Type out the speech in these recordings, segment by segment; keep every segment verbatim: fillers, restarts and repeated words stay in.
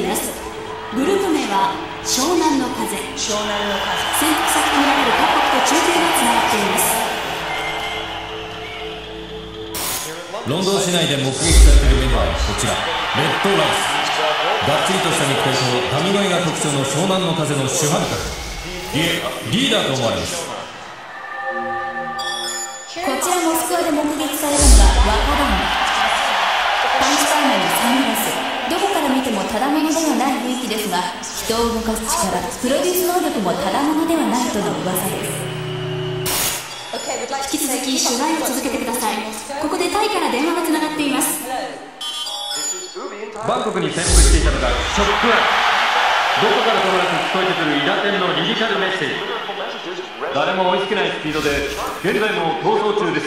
ます。グループ名は湘南の風。 湘南の風。 潜伏先とみられる各国と中継がつながっています。 ロンドン市内で目撃されているメンバーはこちら、レッドライス。がっちりとした肉体と神声が特徴の湘南の風の主犯格、いえリーダーと思われます。 こちらモスクワで目撃されるのが若旦那。パンチパーマにサングラス、どこから見てもただものではない雰囲気ですが、人を動かす力、プロデュース能力もただものではないとの噂です。引き続き取材を続けてください。ここでタイから電話がつながっています。 バンコクに潜伏していたのがショックアイ。どこからともなく聞こえてくるイダテンのリリカルメッセージ。誰も追いつけないスピードで現在も逃走中です。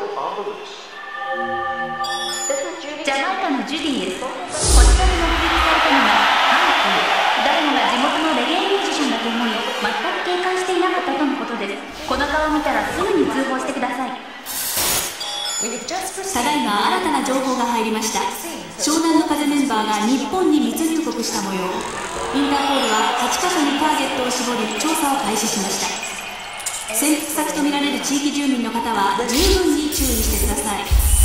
ジャマイカのジュディです。こちらに目撃されたのがハンキー。誰もが地元のレゲエミュージシャンだと思い、全く警戒していなかったとのことです。この顔を見たらすぐに通報してください。ただいま新たな情報が入りました。湘南の風メンバーが日本に密入国した模様。インターポールははちカ所にターゲットを絞り調査を開始しました。潜伏先とみられる地域住民の方は十分に注意してください。